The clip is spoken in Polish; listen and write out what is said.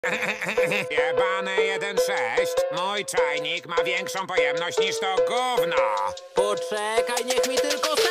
Jebane 1,6. Mój czajnik ma większą pojemność niż to gówno. Poczekaj, niech mi tylko